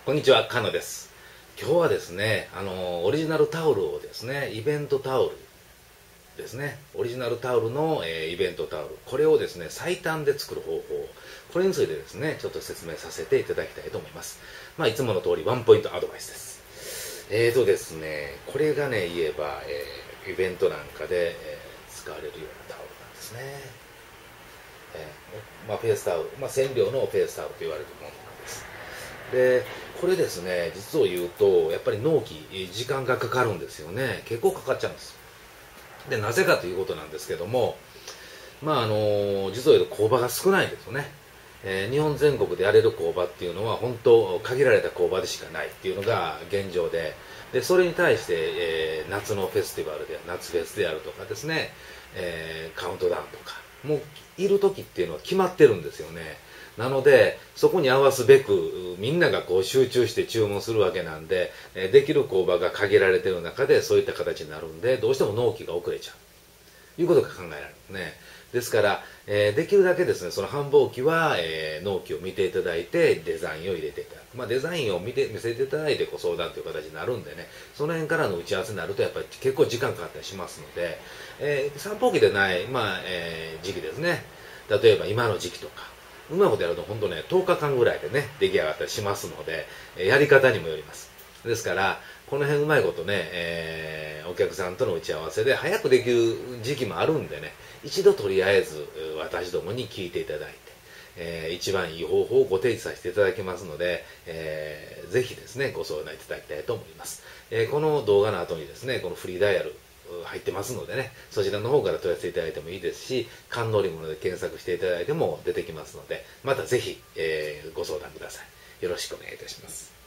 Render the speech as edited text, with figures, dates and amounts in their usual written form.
こんにちは、カノです。今日はですね、オリジナルタオルをですね、イベントタオルですね、オリジナルタオルの、イベントタオル、これをですね、最短で作る方法、これについてですね、ちょっと説明させていただきたいと思います。いつもの通りワンポイントアドバイスです。ですね、これがね、言えば、イベントなんかで、使われるようなタオルなんですね。フェイスタオル、染料のフェイスタオルと言われるものなんです。でこれですね、実を言うとやっぱり納期時間がかかるんですよね。結構かかっちゃうんです。でなぜかということなんですけども、実を言うと工場が少ないんですよね。日本全国でやれる工場っていうのは本当限られた工場でしかないっていうのが現状でそれに対して、夏のフェスティバルで夏フェスであるとかですね、カウントダウンとかもういる時っていうのは決まってるんですよね。なのでそこに合わすべくみんながこう集中して注文するわけなんで、できる工場が限られている中でそういった形になるんで、どうしても納期が遅れちゃうということが考えられるんですね。ですから、できるだけですね、その繁忙期は、納期を見ていただいてデザインを入れていただく、デザインを見せていただいてご相談という形になるんでね、その辺からの打ち合わせになるとやっぱり結構時間かかったりしますので、繁忙期でない、時期ですね、例えば今の時期とかうまいことやると本当ね10日間ぐらいでね出来上がったりしますので、やり方にもよります。ですからこの辺うまいことね、お客さんとの打ち合わせで早くできる時期もあるんでね、一度とりあえず私どもに聞いていただいて、一番いい方法をご提示させていただきますので、ぜひですねご相談いただきたいと思います。この動画の後にですねこのフリーダイヤル入ってますのでね、そちらの方から問い合わせいただいてもいいですし、観音織物で検索していただいても出てきますので、またぜひ、ご相談ください。よろしくお願いいたします。